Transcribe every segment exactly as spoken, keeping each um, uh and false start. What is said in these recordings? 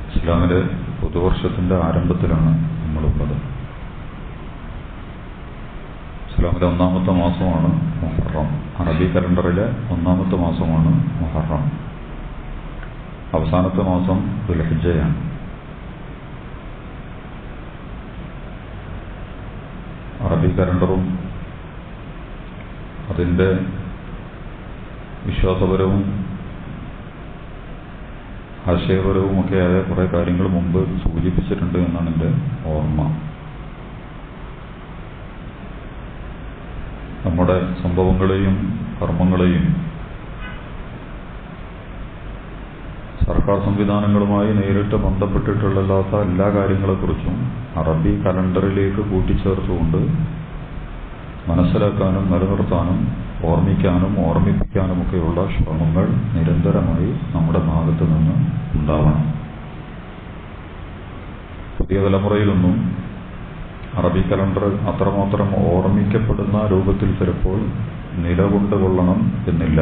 ഇസ്ലാമിലെ പുതുവർഷത്തിന്റെ ആരംഭത്തിലാണ് നമ്മളുള്ളത്. ഇസ്ലാമിലെ ഒന്നാമത്തെ മാസമാണ് മുഹറം. അറബി കലണ്ടറിലെ ഒന്നാമത്തെ മാസമാണ് മുഹറം. അവസാനത്തെ മാസം ദുൽഹിജ്ജയാണ്. അറബി കലണ്ടറും അതിൻ്റെ വിശ്വാസപരവും ആശയപരവുമൊക്കെയായ കുറേ കാര്യങ്ങൾ മുമ്പ് സൂചിപ്പിച്ചിട്ടുണ്ട് എന്നാണ് എൻ്റെ ഓർമ്മ. നമ്മുടെ സംഭവങ്ങളെയും കർമ്മങ്ങളെയും സർക്കാർ സംവിധാനങ്ങളുമായി നേരിട്ട് ബന്ധപ്പെട്ടിട്ടുള്ളല്ലാത്ത എല്ലാ കാര്യങ്ങളെക്കുറിച്ചും അറബി കലണ്ടറിലേക്ക് കൂട്ടിച്ചേർത്തുകൊണ്ട് മനസ്സിലാക്കാനും നിലനിർത്താനും ഓർമ്മിക്കാനും ഓർമ്മിപ്പിക്കാനുമൊക്കെയുള്ള ശ്രമങ്ങൾ നിരന്തരമായി നമ്മുടെ ഭാഗത്തു നിന്ന് ഉണ്ടാവണം. പുതിയ തലമുറയിലൊന്നും അറബി കലണ്ടർ അത്രമാത്രം ഓർമ്മിക്കപ്പെടുന്ന രൂപത്തിൽ ചിലപ്പോൾ നിലകൊണ്ടുകൊള്ളണം എന്നില്ല.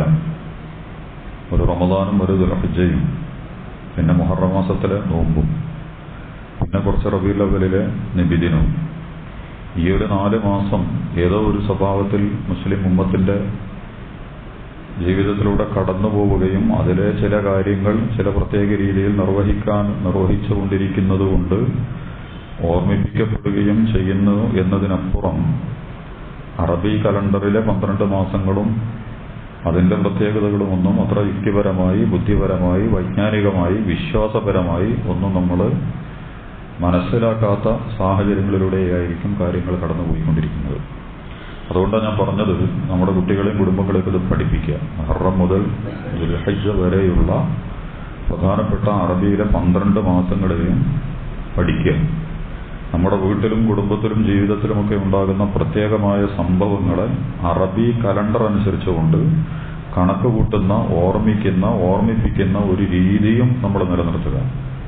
ഒരു റമദാനും ഒരു ദുൽഹിജ്ജയും പിന്നെ മുഹറം മാസത്തിലെ നോമ്പും പിന്നെ കുറച്ച് റബീഉൽ അവ്വലിലെ നബിദിനവും, ഈ ഒരു നാല് മാസം ഏതോ ഒരു സ്വഭാവത്തിൽ മുസ്ലിം ഉമ്മത്തിന്റെ ജീവിതത്തിലൂടെ കടന്നു പോവുകയും അതിലെ ചില കാര്യങ്ങൾ ചില പ്രത്യേക രീതിയിൽ നിർവഹിക്കാൻ നിർവഹിച്ചുകൊണ്ടിരിക്കുന്നത് കൊണ്ട് ഓർമ്മിപ്പിക്കപ്പെടുകയും ചെയ്യുന്നു എന്നതിനപ്പുറം അറബി കലണ്ടറിലെ പന്ത്രണ്ട് മാസങ്ങളും അതിൻ്റെ പ്രത്യേകതകളുമൊന്നും അത്ര യുക്തിപരമായി, ബുദ്ധിപരമായി, വൈജ്ഞാനികമായി, വിശ്വാസപരമായി ഒന്നും നമ്മൾ മനസ്സിലാക്കാത്ത സാഹചര്യങ്ങളിലൂടെയായിരിക്കും കാര്യങ്ങൾ കടന്നുപോയിക്കൊണ്ടിരിക്കുന്നത്. അതുകൊണ്ടാണ് ഞാൻ പറഞ്ഞത്, നമ്മുടെ കുട്ടികളെയും കുടുംബങ്ങളെയൊക്കെ ഇത് പഠിപ്പിക്കുക. മുഹറം മുതൽ ദുൽഹിജ്ജ വരെയുള്ള പ്രധാനപ്പെട്ട അറബിയിലെ പന്ത്രണ്ട് മാസങ്ങളെയും പഠിക്കുക. നമ്മുടെ വീട്ടിലും കുടുംബത്തിലും ജീവിതത്തിലുമൊക്കെ ഉണ്ടാകുന്ന പ്രത്യേകമായ സംഭവങ്ങളെ അറബി കലണ്ടർ അനുസരിച്ചുകൊണ്ട് കണക്ക് കൂട്ടുന്ന, ഓർമ്മിക്കുന്ന, ഓർമ്മിപ്പിക്കുന്ന ഒരു രീതിയും നമ്മൾ നിലനിർത്തുക.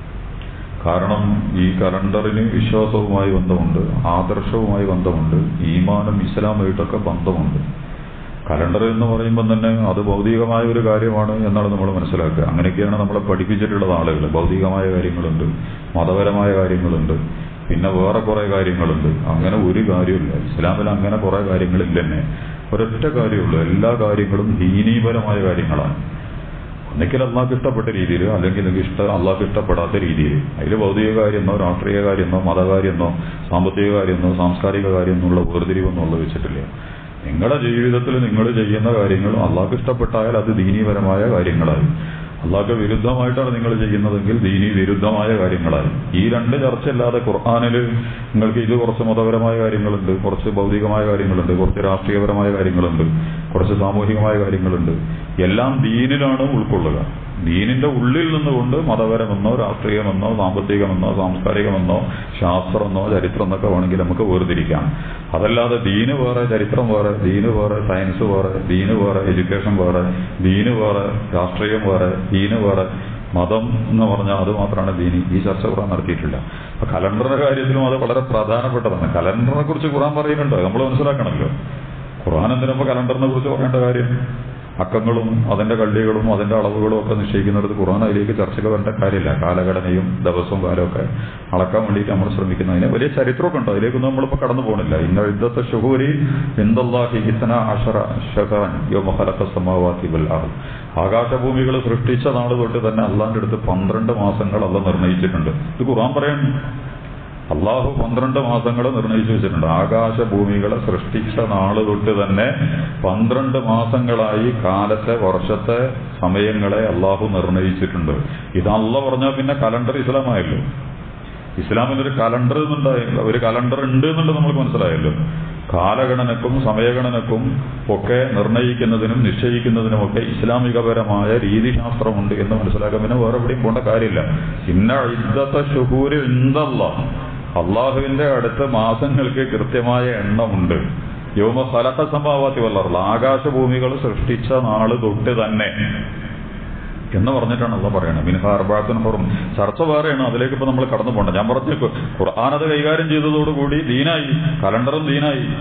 കാരണം ഈ കലണ്ടറിന് വിശ്വാസവുമായി ബന്ധമുണ്ട്, ആദർശവുമായി ബന്ധമുണ്ട്, ഈമാനും ഇസ്ലാമായിട്ടൊക്കെ ബന്ധമുണ്ട്. കലണ്ടർ എന്ന് പറയുമ്പോൾ തന്നെ അത് ഭൗതികമായ ഒരു കാര്യമാണ് എന്നാണ് നമ്മൾ മനസ്സിലാക്കുക. അങ്ങനെയൊക്കെയാണ് നമ്മളെ പഠിപ്പിച്ചിട്ടുള്ളത് ആളുകൾ. ഭൗതികമായ കാര്യങ്ങളുണ്ട്, മതപരമായ കാര്യങ്ങളുണ്ട്, പിന്നെ വേറെ കുറെ കാര്യങ്ങളുണ്ട്. അങ്ങനെ ഒരു കാര്യമില്ല ഇസ്ലാമിൽ. അങ്ങനെ കുറെ കാര്യങ്ങളില്ല തന്നെ. ഒരൊറ്റ കാര്യമുള്ളൂ, എല്ലാ കാര്യങ്ങളും ദീനീപരമായ കാര്യങ്ങളാണ്. ഒന്നിക്കൽ അള്ളാഹ്ക്ക് ഇഷ്ടപ്പെട്ട രീതിയിൽ, അല്ലെങ്കിൽ ഇഷ്ട അള്ളാഹ്ക്ക് ഇഷ്ടപ്പെടാത്ത രീതിയിൽ. അതിൽ ഭൗതിക കാര്യമെന്നോ രാഷ്ട്രീയ കാര്യമെന്നോ മതകാര്യമെന്നോ സാമ്പത്തിക കാര്യമെന്നോ സാംസ്കാരിക കാര്യം എന്നുള്ള വേർതിരിവൊന്നും ഉള്ളത് വെച്ചിട്ടില്ല. നിങ്ങളുടെ ജീവിതത്തിൽ നിങ്ങൾ ചെയ്യുന്ന കാര്യങ്ങൾ അള്ളാഹ്ക്ക് ഇഷ്ടപ്പെട്ടാൽ അത് ദീനീപരമായ കാര്യങ്ങളായി. അള്ളാഹ്ക്ക് വിരുദ്ധമായിട്ടാണ് നിങ്ങൾ ചെയ്യുന്നതെങ്കിൽ ദീനി വിരുദ്ധമായ കാര്യങ്ങളായി. ഈ രണ്ട് ചർച്ചയല്ലാതെ ഖുർആനിൽ നിങ്ങൾക്ക് ഇത് കുറച്ച് മതപരമായ കാര്യങ്ങളുണ്ട്, കുറച്ച് ഭൗതികമായ കാര്യങ്ങളുണ്ട്, കുറച്ച് രാഷ്ട്രീയപരമായ കാര്യങ്ങളുണ്ട്, കുറച്ച് സാമൂഹികമായ കാര്യങ്ങളുണ്ട്. എല്ലാം ദീനിലാണ് ഉൾക്കൊള്ളുക. ദീനിന്റെ ഉള്ളിൽ നിന്നുകൊണ്ട് മതപരമെന്നോ രാഷ്ട്രീയമെന്നോ സാമ്പത്തികമെന്നോ സാംസ്കാരികമെന്നോ ശാസ്ത്രമെന്നോ ചരിത്രം എന്നൊക്കെ വേണമെങ്കിൽ നമുക്ക് വേർതിരിക്കാം. അതല്ലാതെ ദീന് വേറെ, ചരിത്രം വേറെ, ദീന് വേറെ, സയൻസ് വേറെ, ദീന് വേറെ, എഡ്യൂക്കേഷൻ വേറെ, ദീന് വേറെ, രാഷ്ട്രീയം വേറെ, ദീന് വേറെ, മതം എന്ന് പറഞ്ഞാൽ അത് മാത്രമാണ് ദീനി. ഈ ചർച്ച ഖുർആൻ നടത്തിയിട്ടില്ല. അപ്പൊ കലണ്ടറിന്റെ കാര്യത്തിലും അത് വളരെ പ്രധാനപ്പെട്ടതാണ്. കലണ്ടറിനെ കുറിച്ച് ഖുർആൻ പറയുന്നുണ്ട്, നമ്മൾ മനസ്സിലാക്കണമല്ലോ. ഖുർആൻ എന്തിനപ്പോ കലണ്ടറിനെ കുറിച്ച് പറയേണ്ട കാര്യം? അക്കങ്ങളും അതിന്റെ കള്ളികളും അതിന്റെ അളവുകളും ഒക്കെ നിശ്ചയിക്കുന്നിടത്ത് ഖുർആൻ അതിലേക്ക് ചർച്ചകൾ വരേണ്ട കാര്യമില്ല. കാലഘടനയും ദിവസവും കാലമൊക്കെ അളക്കാൻ വേണ്ടിയിട്ട് നമ്മൾ ശ്രമിക്കുന്നതിന് വലിയ ചരിത്രമൊക്കെ ഉണ്ട്. അതിലേക്കൊന്നും നമ്മളിപ്പോൾ കടന്നു പോകണില്ല. ഇന്ന ഇദ്ദത്ത ശുഹൂരി ഇൻദല്ലാഹി ഇസ്ന അശറ ശഹ്റൻ യൗമ ഖലഖ സമാവാതി വൽ അർദ്. ആകാശഭൂമികൾ സൃഷ്ടിച്ച നാൾ തൊട്ട് തന്നെ അള്ളാഹിന്റെ അടുത്ത് പന്ത്രണ്ട് മാസങ്ങൾ അള്ളാഹ് നിർണയിച്ചിട്ടുണ്ട്. ഇത് ഖുർആൻ പറയാൻ അള്ളാഹു പന്ത്രണ്ട് മാസങ്ങൾ നിർണയിച്ചു വെച്ചിട്ടുണ്ട്. ആകാശഭൂമികളെ സൃഷ്ടിച്ച നാള് തൊട്ട് തന്നെ പന്ത്രണ്ട് മാസങ്ങളായി കാലത്തെ, വർഷത്തെ, സമയങ്ങളെ അള്ളാഹു നിർണയിച്ചിട്ടുണ്ട്. ഇത് അള്ളാഹ് പറഞ്ഞാൽ പിന്നെ കലണ്ടർ ഇസ്ലാമായല്ലോ. ഇസ്ലാമിനൊരു കലണ്ടർ എന്നുണ്ടായില്ല, ഒരു കലണ്ടർ ഉണ്ട് എന്നുള്ളത് നമ്മൾക്ക് മനസ്സിലായല്ലോ. കാലഗണനക്കും സമയഗണനക്കും ഒക്കെ നിർണയിക്കുന്നതിനും നിശ്ചയിക്കുന്നതിനുമൊക്കെ ഇസ്ലാമികപരമായ രീതിശാസ്ത്രമുണ്ട് എന്ന് മനസ്സിലാക്കാൻ പിന്നെ വേറെ എവിടെയും പോകേണ്ട കാര്യമില്ല. ഇന്ന ഇദ്ദത്ത ശുഹൂരി ഇൻദല്ലാഹ്, അള്ളാഹുവിന്റെ അടുത്ത മാസങ്ങൾക്ക് കൃത്യമായ എണ്ണമുണ്ട്. യൗമ ഖലഖ സമാവാതി വൽ അർദ്, ആകാശഭൂമികൾ സൃഷ്ടിച്ച നാള് തൊട്ട് തന്നെ എന്ന് പറഞ്ഞിട്ടാണ് അള്ളാഹ് പറയണത്. മിൻഹാ അർബഅത്തുൻ ഹുറും. ചർച്ച വേറെയാണ്, അതിലേക്ക് ഇപ്പൊ നമ്മൾ കടന്നു പോകണ്ട. ഞാൻ പറഞ്ഞേക്കും, ഖുർആൻ അത് കൈകാര്യം ചെയ്തതോടുകൂടി ദീനായി, കലണ്ടറും ദീനായി.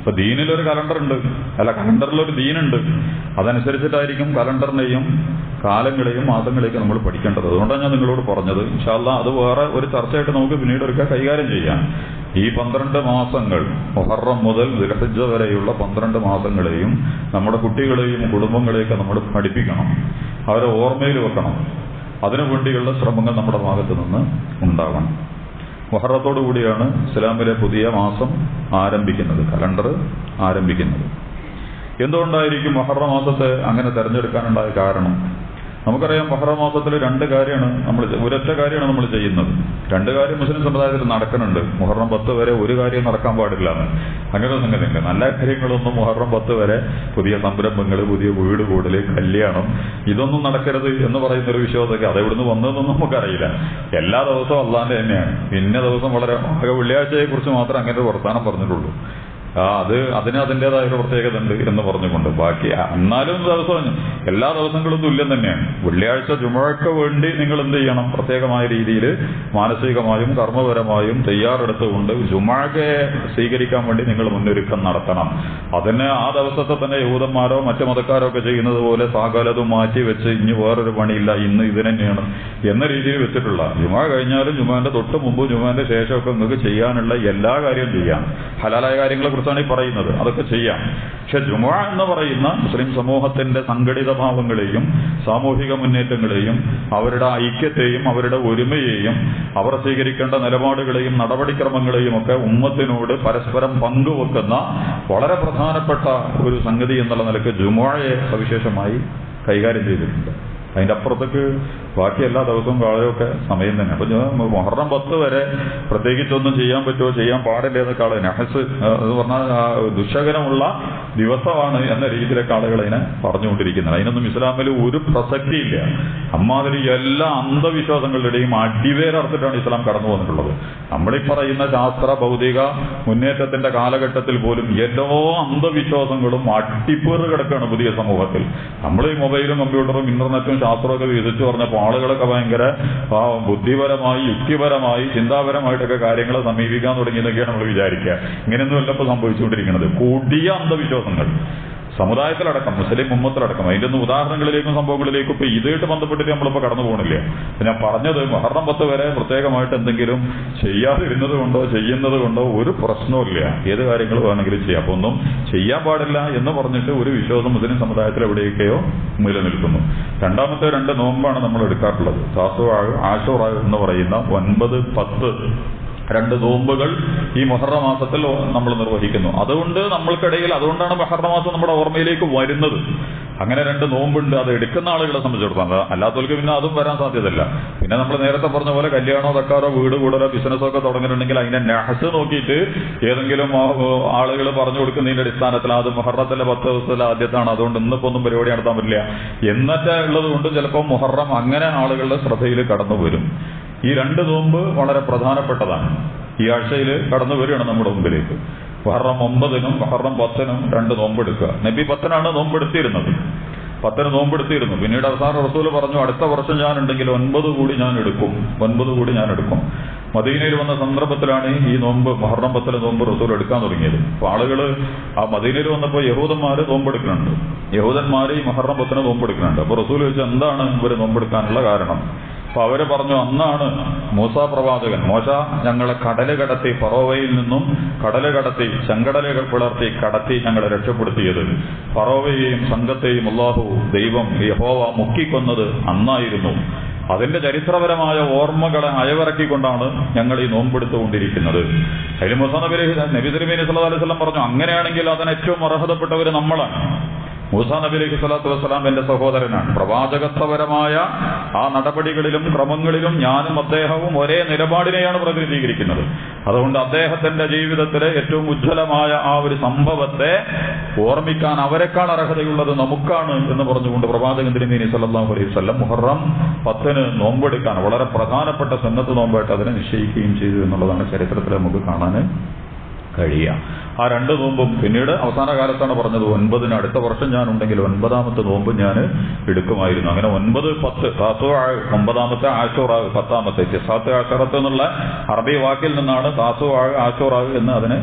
അപ്പൊ ദീനിലൊരു കലണ്ടർ ഉണ്ട്, അല്ല കലണ്ടറിലൊരു ദീനുണ്ട്. അതനുസരിച്ചിട്ടായിരിക്കും കലണ്ടറിനെയും കാലങ്ങളെയും മാസങ്ങളെയും നമ്മൾ പഠിക്കേണ്ടത്. അതുകൊണ്ടാണ് ഞാൻ നിങ്ങളോട് പറഞ്ഞത്. ഇൻഷാ അല്ലാഹ് അത് വേറെ ഒരു ചർച്ചയായിട്ട് നമുക്ക് പിന്നീട് ഒരിക്കൽ കൈകാര്യം ചെയ്യാം. ഈ പന്ത്രണ്ട് മാസങ്ങൾ മുഹറം മുതൽ ദുൽഹിജ്ജ വരെയുള്ള പന്ത്രണ്ട് മാസങ്ങളെയും നമ്മുടെ കുട്ടികളെയും കുടുംബങ്ങളെയൊക്കെ നമ്മൾ പഠിപ്പിക്കണം, അവരെ ഓർമ്മയിൽ വെക്കണം. അതിനു വേണ്ടിയുള്ള ശ്രമങ്ങൾ നമ്മുടെ ഭാഗത്ത് നിന്ന് ഉണ്ടാവണം. മുഹറത്തോടു കൂടിയാണ് ഇസ്ലാമിലെ പുതിയ മാസം ആരംഭിക്കുന്നത്, കലണ്ടർ ആരംഭിക്കുന്നത്. എന്തുകൊണ്ടായിരിക്കും മുഹറം മാസത്തെ അങ്ങനെ തെരഞ്ഞെടുക്കാനുണ്ടായ കാരണം? നമുക്കറിയാം മുഹറം മാസത്തിൽ രണ്ട് കാര്യമാണ് നമ്മൾ, ഒരൊറ്റ കാര്യമാണ് നമ്മൾ ചെയ്യുന്നത്. രണ്ട് കാര്യം മുസ്ലിം സമുദായത്തിൽ നടക്കുന്നുണ്ട്. മുഹറം പത്ത് വരെ ഒരു കാര്യം നടക്കാൻ പാടില്ല എന്ന് അങ്ങനെ സംഗതിയുണ്ട്. നല്ല കാര്യങ്ങളൊന്നും മുഹറം പത്ത് വരെ, പുതിയ സംരംഭങ്ങൾ, പുതിയ വീട് കൂടല്, കല്യാണം, ഇതൊന്നും നടക്കരുത് എന്ന് പറയുന്നൊരു വിശ്വാസമൊക്കെ അതെവിടുന്ന് വന്നതെന്നൊന്നും നമുക്കറിയില്ല. എല്ലാ ദിവസവും അള്ളാന്റെ തന്നെയാണ്. ഇന്ന ദിവസം വളരെ ആകെ വെള്ളിയാഴ്ചയെ കുറിച്ച് മാത്രമേ അങ്ങനെ ഒരു വർത്താനം പറഞ്ഞിട്ടുള്ളൂ. ആ അത് അതിന് അതിൻ്റെതായ ഒരു പ്രത്യേകത ഉണ്ട് എന്ന് പറഞ്ഞുകൊണ്ട് ബാക്കി എന്നാലും ദിവസവും എല്ലാ ദിവസങ്ങളും തുല്യം തന്നെയാണ്. വെള്ളിയാഴ്ച ജുമുഅക്ക് വേണ്ടി നിങ്ങൾ എന്ത് ചെയ്യണം? പ്രത്യേകമായ രീതിയിൽ മാനസികമായും കർമ്മപരമായും തയ്യാറെടുത്തുകൊണ്ട് ജുമുഅയെ സ്വീകരിക്കാൻ വേണ്ടി നിങ്ങൾ മുന്നൊരുക്കം നടത്തണം. അതിന് ആ ദിവസത്തെ തന്നെ യഹൂദന്മാരോ മറ്റു മതക്കാരോ ഒക്കെ ചെയ്യുന്നത് പോലെ സകലതും മാറ്റി വെച്ച് ഇനി വേറൊരു പണിയില്ല, ഇന്ന് ഇത് തന്നെയാണ് എന്ന രീതിയിൽ വെച്ചിട്ടുള്ള, ജുമുഅ കഴിഞ്ഞാലും ജുമുഅന്റെ തൊട്ട് മുമ്പും ജുമുഅന്റെ ശേഷമൊക്കെ നിങ്ങൾക്ക് ചെയ്യാനുള്ള എല്ലാ കാര്യവും ചെയ്യാം. ഹലാലായ കാര്യങ്ങളെ കുറിച്ചാണ് ഈ പറയുന്നത്, അതൊക്കെ ചെയ്യാം. പക്ഷെ ജുമുഅ എന്ന് പറയുന്ന മുസ്ലിം സമൂഹത്തിന്റെ സംഘടിത ഭാവങ്ങളെയും സാമൂഹിക മുന്നേറ്റങ്ങളെയും അവരുടെ ഐക്യത്തെയും അവരുടെ ഒരുമയെയും അവർ സ്വീകരിക്കേണ്ട നിലപാടുകളെയും നടപടിക്രമങ്ങളെയും ഒക്കെ ഉമ്മത്തിനോട് പരസ്പരം പങ്കുവെക്കുന്ന വളരെ പ്രധാനപ്പെട്ട ഒരു സംഗതി എന്നുള്ള നിലയ്ക്ക് ജുമുഅയെ സവിശേഷമായി കൈകാര്യം ചെയ്തിട്ടുണ്ട്. അതിന്റെ അപ്പുറത്തേക്ക് ബാക്കി എല്ലാ ദിവസവും കാളയൊക്കെ സമയം തന്നെ. അപ്പൊ മുഹറം പത്ത് വരെ പ്രത്യേകിച്ചൊന്നും ചെയ്യാൻ പറ്റുമോ ചെയ്യാൻ പാടില്ല എന്നൊക്കെ ആളെ നഹസ് എന്ന് പറഞ്ഞാൽ ദുശകരമുള്ള ദിവസമാണ് എന്ന രീതിയിലൊക്കെ ആളുകൾ അതിനെ പറഞ്ഞുകൊണ്ടിരിക്കുന്നത്. അതിനൊന്നും ഇസ്ലാമിൽ ഒരു പ്രസക്തിയില്ല. അമ്മാതിരി എല്ലാ അന്ധവിശ്വാസങ്ങളുടെയും അടിവേരർത്തിട്ടാണ് ഇസ്ലാം കടന്നു വന്നിട്ടുള്ളത്. നമ്മളീ പറയുന്ന ശാസ്ത്ര ഭൗതിക മുന്നേറ്റത്തിന്റെ കാലഘട്ടത്തിൽ പോലും എല്ലാ അന്ധവിശ്വാസങ്ങളും അട്ടിപ്പേറ് കിടക്കുകയാണ് പുതിയ സമൂഹത്തിൽ. നമ്മൾ ഈ മൊബൈലും കമ്പ്യൂട്ടറും ഇന്റർനെറ്റും ശാസ്ത്രമൊക്കെ വികസിച്ചു പറഞ്ഞപ്പോൾ ആളുകളൊക്കെ ഭയങ്കര ബുദ്ധിപരമായി യുക്തിപരമായി ചിന്താപരമായിട്ടൊക്കെ കാര്യങ്ങളെ സമീപിക്കാൻ തുടങ്ങിയതൊക്കെയാണ് നമ്മൾ വിചാരിക്കുക. ഇങ്ങനെയൊന്നും അല്ല ഇപ്പോൾ സംഭവിച്ചുകൊണ്ടിരിക്കുന്നത്. കൊടിയ അന്ധവിശ്വാസങ്ങൾ സമുദായത്തിലടക്കം മുസ്ലിം ഉമ്മത്തിലടക്കം. അതിന്റെ ഒന്നും ഉദാഹരണങ്ങളിലേക്കും സംഭവങ്ങളിലേക്കും ഇപ്പൊ ഇതായിട്ട് ബന്ധപ്പെട്ടിട്ട് നമ്മളിപ്പോ കടന്നു പോകണില്ല. ഞാൻ പറഞ്ഞത് മുഹറം പത്ത് വരെ പ്രത്യേകമായിട്ട് എന്തെങ്കിലും ചെയ്യാതിരുന്നത് കൊണ്ടോ ചെയ്യുന്നത് കൊണ്ടോ ഒരു പ്രശ്നവുമില്ല. ഏത് കാര്യങ്ങൾ വേണമെങ്കിലും ചെയ്യാം. അപ്പൊ ഒന്നും ചെയ്യാൻ പാടില്ല എന്ന് പറഞ്ഞിട്ട് ഒരു വിശ്വാസം മുസ്ലിം സമുദായത്തിൽ എവിടെയൊക്കെയോ നിലനിൽക്കുന്നു. രണ്ടാമത്തെ രണ്ട് നോമ്പാണ് നമ്മൾ എടുക്കാറുള്ളത്. താസുആ, ആശൂറ എന്ന് പറയുന്ന ഒൻപത് പത്ത് രണ്ട് നോമ്പുകൾ ഈ മുഹറം മാസത്തിൽ നമ്മൾ നിർവഹിക്കുന്നു. അതുകൊണ്ട് നമ്മൾക്കിടയിൽ അതുകൊണ്ടാണ് മുഹറം മാസം നമ്മുടെ ഓർമ്മയിലേക്ക് വരുന്നത്. അങ്ങനെ രണ്ട് നോമ്പുണ്ട്. അത് എടുക്കുന്ന ആളുകളെ സംബന്ധിച്ചിടത്തോളം, അല്ലാത്തവർക്ക് പിന്നെ അതും വരാൻ സാധ്യതയില്ല. പിന്നെ നമ്മൾ നേരത്തെ പറഞ്ഞ പോലെ കല്യാണോ തക്കാരോ വീട് കൂടലോ ബിസിനസ്സോ ഒക്കെ തുടങ്ങിയിട്ടുണ്ടെങ്കിൽ അതിന്റെ നഹസ് നോക്കിയിട്ട് ഏതെങ്കിലും ആളുകൾ പറഞ്ഞു കൊടുക്കുന്നതിന്റെ അടിസ്ഥാനത്തിൽ അത് മുഹറത്തിലെ പത്ത് ദിവസത്തിലെ ആദ്യത്താണ്, അതുകൊണ്ട് ഇന്നിപ്പോ ഒന്നും പരിപാടി നടത്താൻ പറ്റില്ല എന്നൊക്കെ ഉള്ളത് കൊണ്ട് ചിലപ്പോൾ മുഹറം അങ്ങനെ ആളുകളുടെ ശ്രദ്ധയിൽ കടന്നു വരും. ഈ രണ്ട് നോമ്പ് വളരെ പ്രധാനപ്പെട്ടതാണ്. ഈ ആഴ്ചയിൽ കടന്നു വരികയാണ് നമ്മുടെ മുമ്പിലേക്ക്. മുഹറം ഒമ്പതിനും മുഹറം പത്തിനും രണ്ട് നോമ്പെടുക്കുക. നബി പത്തിനാണ് നോമ്പെടുത്തിരുന്നത്, പത്തിന് നോമ്പെടുത്തിരുന്നു. പിന്നീട് അവസാന റസൂൽ പറഞ്ഞു അടുത്ത വർഷം ഞാൻ ഉണ്ടെങ്കിൽ ഒൻപത് കൂടി ഞാൻ എടുക്കും, ഒൻപത് കൂടി ഞാൻ എടുക്കും. മദീനയിൽ വന്ന സന്ദർഭത്തിലാണ് ഈ നോമ്പ് മുഹറം പത്തിലെ നോമ്പ് റസൂൽ എടുക്കാൻ തുടങ്ങിയത്. അപ്പൊ ആളുകള് ആ മദീനയിൽ വന്നപ്പോൾ യഹൂദന്മാര് നോമ്പെടുക്കുന്നുണ്ട്, യഹൂദന്മാര് ഈ മുഹറം പത്തിന് നോമ്പെടുക്കുന്നുണ്ട്. അപ്പൊ റസൂൽ ചോദിച്ചാൽ എന്താണ് ഇവര് നോമ്പെടുക്കാനുള്ള കാരണം? അപ്പൊ അവര് പറഞ്ഞു അന്നാണ് മൂസാ പ്രവാചകൻ, മോശ ഞങ്ങളെ കടല് കടത്തി, ഫറോവയിൽ നിന്നും കടല് കടത്തി ചെങ്കടലുകൾ പിളർത്തി കടത്തി ഞങ്ങളെ രക്ഷപ്പെടുത്തിയത്. ഫറോവയെയും സംഘത്തെയും അല്ലാഹു ദൈവം യഹോവ മുക്കിക്കൊന്നത് അന്നായിരുന്നു. അതിന്റെ ചരിത്രപരമായ ഓർമ്മകളെ അയവിറക്കിക്കൊണ്ടാണ് ഞങ്ങൾ ഈ നോമ്പെടുത്തുകൊണ്ടിരിക്കുന്നത്. അതിൽ മൂസാ നബി നബി തിരുമേനി സല്ലല്ലാഹു അലൈഹി വസല്ലം പറഞ്ഞു അങ്ങനെയാണെങ്കിൽ അതിന് ഏറ്റവും അർഹതപ്പെട്ടവര് നമ്മളാണ്. മൂസാ നബി അലൈഹി സ്വലാത്തു വസ്സലാം എന്റെ സഹോദരനാണ്. പ്രവാചകത്വപരമായ ആ നടപടികളിലും ക്രമങ്ങളിലും ഞാനും അദ്ദേഹവും ഒരേ നിലപാടിനെയാണ് പ്രതിനിധീകരിക്കുന്നത്. അതുകൊണ്ട് അദ്ദേഹത്തിന്റെ ജീവിതത്തിലെ ഏറ്റവും ഉജ്ജ്വലമായ ആ ഒരു സംഭവത്തെ ഓർമ്മിക്കാൻ അവരെക്കാൾ അർഹതയുള്ളത് നമുക്കാണ് എന്ന് പറഞ്ഞുകൊണ്ട് പ്രവാചകൻ തിരുമേനി സല്ലല്ലാഹു അലൈഹി വസല്ലം മുഹറം പത്തിന് നോമ്പെടുക്കാൻ വളരെ പ്രധാനപ്പെട്ട സുന്നത്ത് നോമ്പായിട്ട് അതിനെ നിശ്ചയിക്കുകയും ചെയ്തു എന്നുള്ളതാണ് ചരിത്രത്തിൽ നമുക്ക് കാണാൻ കഴിയുക. ആ രണ്ട് നോമ്പും പിന്നീട് അവസാന കാലത്താണ് പറഞ്ഞത് ഒൻപതിന് അടുത്ത വർഷം ഞാൻ ഉണ്ടെങ്കിൽ ഒൻപതാമത്തെ നോമ്പ് ഞാൻ എടുക്കുമായിരുന്നു. അങ്ങനെ ഒൻപത് പത്ത് താസുആ ഒമ്പതാമത്തെ, ആശൂറ പത്താമത്തെ. തിസാത്ത് ആശറത്ത് എന്നുള്ള അറബി വാക്കിൽ നിന്നാണ് താസുആ ആശൂറ എന്ന് അതിന്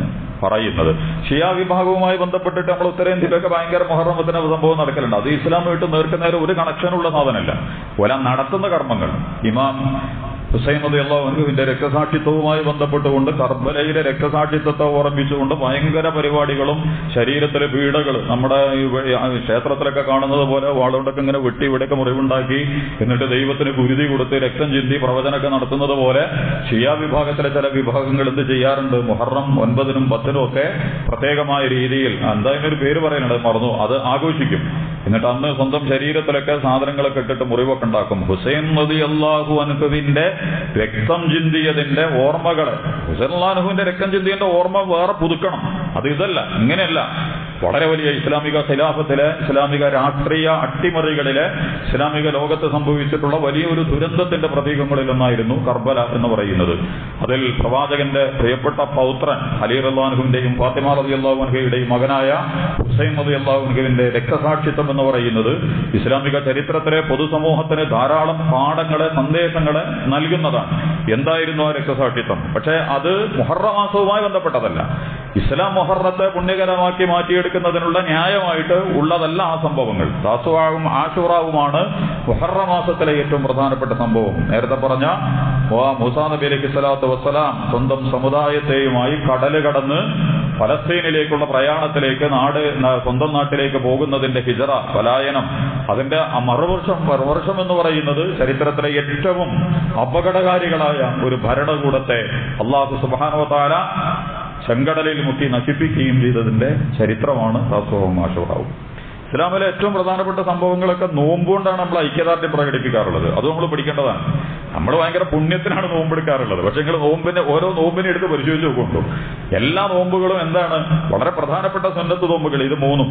പറയുന്നത്. ഷിയ വിഭാഗവുമായി ബന്ധപ്പെട്ടിട്ട് നമ്മൾ ഉത്തരേന്ത്യയിലൊക്കെ ഭയങ്കര മുഹറമത്തിന് സംഭവം നടക്കലുണ്ട്. അത് ഇസ്ലാമായിട്ട് നേർക്കുനേരെ ഒരു കണക്ഷനുള്ള സാധനമല്ല. ഒല നടത്തുന്ന കർമ്മങ്ങൾ ഇമാം ഹുസൈൻ റളിയല്ലാഹു അൻഹുവിന്റെ രക്തസാക്ഷിത്വവുമായി ബന്ധപ്പെട്ടുകൊണ്ട് കർബലയിലെ രക്തസാക്ഷിത്വത്തെ ഓർമ്മിച്ചുകൊണ്ട് ഭയങ്കര പരിപാടികളും ശരീരത്തിലെ പീഡകൾ നമ്മുടെ ക്ഷേത്രത്തിലൊക്കെ കാണുന്നത് പോലെ വാളുകൊണ്ടൊക്കെ ഇങ്ങനെ വെട്ടി ഇവിടെയൊക്കെ മുറിവുണ്ടാക്കി എന്നിട്ട് ദൈവത്തിന് കുരുതി കൊടുത്ത് രക്തം ചിന്തി പ്രവചനമൊക്കെ നടത്തുന്നത് പോലെ ഷിയ വിഭാഗത്തിലെ ചില വിഭാഗങ്ങൾ എന്ത് ചെയ്യാറുണ്ട്, മുഹറം ഒൻപതിനും പത്തിനും ഒക്കെ പ്രത്യേകമായ രീതിയിൽ എന്തായാലും ഒരു പേര് പറയാനുണ്ട്, മറന്നു, അത് ആഘോഷിക്കും. എന്നിട്ട് അന്ന് സ്വന്തം ശരീരത്തിലൊക്കെ സാധനങ്ങളൊക്കെ ഇട്ടിട്ട് മുറിവൊക്കെ ഉണ്ടാക്കും. ഹുസൈൻ റളിയല്ലാഹു അൻഹുവിന്റെ രക്തം ചിന്തിയതിന്റെ ഓർമ്മകളെ, ഹുസൈൻ റളിയല്ലാഹു അൻഹുവിന്റെ രക്തം ചിന്തിയതിന്റെ ഓർമ്മ വേറെ പുതുക്കണം. അത് ഇതല്ല, ഇങ്ങനെയല്ല. വളരെ വലിയ ഇസ്ലാമിക ഖിലാഫത്തിലെ ഇസ്ലാമിക രാഷ്ട്രീയ അട്ടിമറികളിലെ ഇസ്ലാമിക ലോകത്ത് സംഭവിച്ചിട്ടുള്ള വലിയൊരു ദുരന്തത്തിന്റെ പ്രതീകങ്ങളിലൊന്നായിരുന്നു കർബല എന്ന് പറയുന്നത്. അതിൽ പ്രവാചകന്റെ പ്രിയപ്പെട്ട പൗത്രൻ അലി റളിയല്ലാഹു അൻഹുവിന്റെയും ഫാത്തിമ റളിയല്ലാഹു അൻഹയുടെയും മകനായ ഹുസൈൻ റളിയല്ലാഹു അൻഹുവിന്റെ രക്തസാക്ഷിത്വം എന്ന് പറയുന്നത് ഇസ്ലാമിക ചരിത്രത്തിലെ പൊതുസമൂഹത്തിന് ധാരാളം പാഠങ്ങളെ, സന്ദേശങ്ങളെ നൽകുന്നതാണ്. എന്തായിരുന്നു ആ രക്തസാക്ഷിത്വം? പക്ഷേ അത് മുഹറം മാസവുമായി ബന്ധപ്പെട്ടതല്ല. ഇസ്ലാം മുഹറത്തെ പുണ്യകരമാക്കി മാറ്റിയെടുക്കുന്നതിനുള്ള ന്യായമായിട്ട് ഉള്ളതല്ല ആ സംഭവങ്ങൾ. താസുആവും ആശൂറാവുമാണ് മുഹറം മാസത്തിലെ ഏറ്റവും പ്രധാനപ്പെട്ട സംഭവം. നേരത്തെ പറഞ്ഞ മൂസാ നബി അലൈഹി സ്വലാത്തു വസ്സലാം സ്വന്തം സമുദായത്തെയുമായി കടല് കടന്ന് ഫലസ്തീനിലേക്കുള്ള പ്രയാണത്തിലേക്ക്, നാട് സ്വന്തം നാട്ടിലേക്ക് പോകുന്നതിന്റെ ഹിജറ, പലായനം, അതിന്റെ മറുവർഷം മറുവർഷം എന്ന് പറയുന്നത് ചരിത്രത്തിലെ ഏറ്റവും അപകടകാരികളായ ഒരു ഭരണകൂടത്തെ അല്ലാഹു സുബ്ഹാനഹു വ തആല ചെങ്കടലിൽ മുക്കി നശിപ്പിക്കുകയും ചെയ്തതിന്റെ ചരിത്രമാണ് താസുആവും ആശൂറാവും. ഇസ്ലാമിലെ ഏറ്റവും പ്രധാനപ്പെട്ട സംഭവങ്ങളൊക്കെ നോമ്പുകൊണ്ടാണ് നമ്മൾ ഐക്യദാർഢ്യം പ്രകടിപ്പിക്കാറുള്ളത്. അത് നമ്മൾ പഠിക്കേണ്ടതാണ്. നമ്മൾ ഭയങ്കര പുണ്യത്തിനാണ് നോമ്പെടുക്കാറുള്ളത്. പക്ഷെ നിങ്ങൾ നോമ്പിന്റെ ഓരോ നോമ്പിനെ എടുത്ത് പരിശോധിച്ച് നോക്കുന്നുണ്ടോ? എല്ലാ നോമ്പുകളും എന്താണ്? വളരെ പ്രധാനപ്പെട്ട സുന്നത്ത് നോമ്പുകൾ ഇത് മൂന്നും.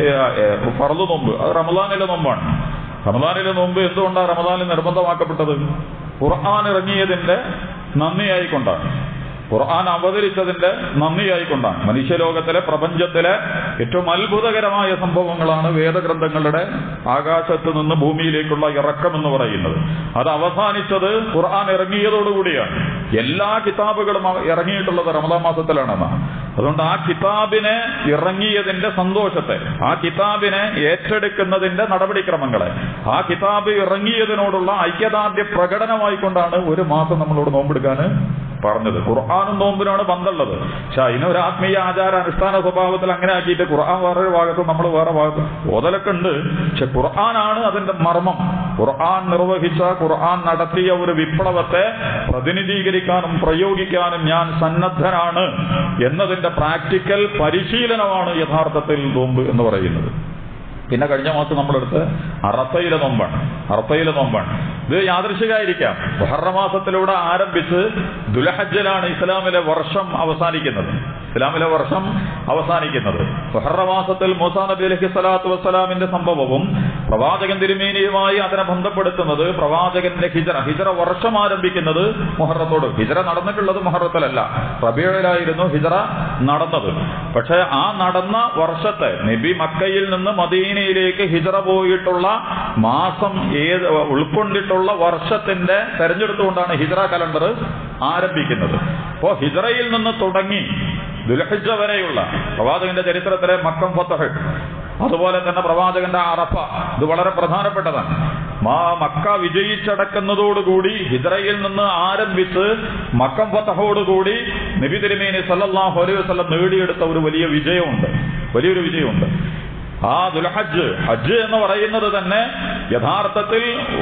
ഫർള് നോമ്പ് അത് റമദാനിലെ നോമ്പാണ്. റമദാനിലെ നോമ്പ് എന്തുകൊണ്ടാണ് റമദാനിൽ നിർബന്ധമാക്കപ്പെട്ടത്? ഖുർആൻ ഇറങ്ങിയതിന്റെ നന്ദിയായിക്കൊണ്ടാണ്, ഖുർആൻ അവതരിച്ചതിന്റെ നന്ദിയായിക്കൊണ്ടാണ്. മനുഷ്യലോകത്തിലെ പ്രപഞ്ചത്തിലെ ഏറ്റവും അത്ഭുതകരമായ സംഭവങ്ങളാണ് വേദഗ്രന്ഥങ്ങളുടെ ആകാശത്ത് നിന്ന് ഭൂമിയിലേക്കുള്ള ഇറക്കം എന്ന് പറയുന്നത്. അത് അവസാനിച്ചത് ഖുർആൻ ഇറങ്ങിയതോടുകൂടിയാണ്. എല്ലാ കിതാബുകളും ഇറങ്ങിയിട്ടുള്ളത് റമദാൻ മാസത്തിലാണെന്നാണ്. അതുകൊണ്ട് ആ കിതാബിനെ ഇറങ്ങിയതിന്റെ സന്തോഷത്തെ, ആ കിതാബിനെ ഏറ്റെടുക്കുന്നതിന്റെ നടപടിക്രമങ്ങളെ, ആ കിതാബ് ഇറങ്ങിയതിനോടുള്ള ഐക്യദാർഢ്യ പ്രകടനമായിക്കൊണ്ടാണ് ഒരു മാസം നമ്മളോട് നോമ്പെടുക്കാൻ പറഞ്ഞത്. ഖുർആനും നോമ്പിനാണ് ബന്ധമുള്ളത്. പക്ഷെ അതിനൊരു ആത്മീയ ആചാര അനുഷ്ഠാന സ്വഭാവത്തിൽ അങ്ങനെ ആക്കിയിട്ട് ഖുർആൻ വേറൊരു ഭാഗത്തും നമ്മൾ വേറെ ഭാഗത്തും ഓതലൊക്കെ ഉണ്ട്. പക്ഷെ ഖുർആനാണ് അതിന്റെ മർമ്മം. ഖുർആൻ നിർവഹിച്ച, ഖുർആൻ നടത്തിയ ഒരു വിപ്ലവത്തെ പ്രതിനിധീകരിക്കാനും പ്രയോഗിക്കാനും ഞാൻ സന്നദ്ധനാണ് എന്നതിന്റെ പ്രാക്ടിക്കൽ പരിശീലനമാണ് യഥാർത്ഥത്തിൽ നോമ്പ് എന്ന് പറയുന്നത്. പിന്നെ കഴിഞ്ഞ മാസം നമ്മളെടുത്ത് അറഫയിലെ നോമ്പാണ്. അറഫയിലെ നോമ്പാണ് ഇത് യാദൃശികമായിരിക്കാം. മുഹറം മാസത്തിലൂടെ ആരംഭിച്ച് ദുൽഹജ്ജിലാണ് ഇസ്ലാമിലെ വർഷം അവസാനിക്കുന്നത്. ഇസ്ലാമിലെ വർഷം അവസാനിക്കുന്നത് മുഹറം മാസത്തിൽ മൂസാ നബി അലൈഹി സ്വലാത്തു വസ്സലാമിന്റെ സംഭവവും പ്രവാചകൻ തിരുമേനിയുമായി അതിനെ ബന്ധപ്പെടുത്തുന്നത് പ്രവാചകന്റെ ഹിജറ ഹിജറ വർഷം ആരംഭിക്കുന്നത് മുഹറത്തോട്. ഹിജറ നടന്നിട്ടുള്ളത് മുഹറത്തിലല്ല, റബീഇലായിരുന്നു ഹിജറ നടന്നത്. പക്ഷെ ആ നടന്ന വർഷത്തെ നബി മക്കയിൽ നിന്ന് മദീനയിലേക്ക് ഹിജറ പോയിട്ടുള്ള മാസം ഏത് ഉൾക്കൊണ്ടിട്ടുള്ള വർഷത്തിന്റെ തെരഞ്ഞെടുത്തുകൊണ്ടാണ് ഹിജറ കലണ്ടർ ആരംഭിക്കുന്നത്. അപ്പോ ഹിജറയിൽ നിന്ന് തുടങ്ങി ദുൽഹിജ്ജ വരെയുള്ള പ്രവാചകന്റെ ചരിത്രത്തിലെ മക്കം ഫത്ഹ്, അതുപോലെ തന്നെ പ്രവാചകന്റെ അറഫ, ഇത് വളരെ പ്രധാനപ്പെട്ടതാണ്. മാ മക്ക വിജയിച്ചടക്കുന്നതോടുകൂടി ഹിജ്റയിൽ നിന്ന് ആരംഭിച്ച് മക്കം ഫത്ഹോടുകൂടി നബി തിരുമേനി സല്ലല്ലാഹു അലൈഹി വസല്ലം നേടിയെടുത്ത ഒരു വലിയ വിജയമുണ്ട്, വലിയൊരു വിജയമുണ്ട്. ആ ദുൽഹജ്ജ്, ഹജ്ജ് എന്ന് പറയുന്നത് തന്നെ യഥാർത്ഥത്തിൽ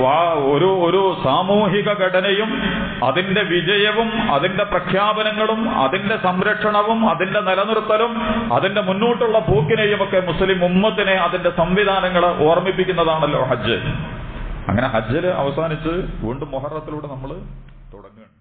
ഒരു ഒരു സാമൂഹിക ഘടനയും അതിന്റെ വിജയവും അതിന്റെ പ്രഖ്യാപനങ്ങളും അതിന്റെ സംരക്ഷണവും അതിന്റെ നിലനിർത്തലും അതിന്റെ മുന്നോട്ടുള്ള പോക്കിനെയും ഒക്കെ മുസ്ലിം ഉമ്മത്തിനെ അതിന്റെ സംവിധാനങ്ങളെ ഓർമ്മിപ്പിക്കുന്നതാണല്ലോ ഹജ്ജ്. അങ്ങനെ ഹജ്ജിൽ അവസാനിച്ച് വീണ്ടും മുഹറത്തിലൂടെ നമ്മൾ തുടങ്ങുകയാണ്.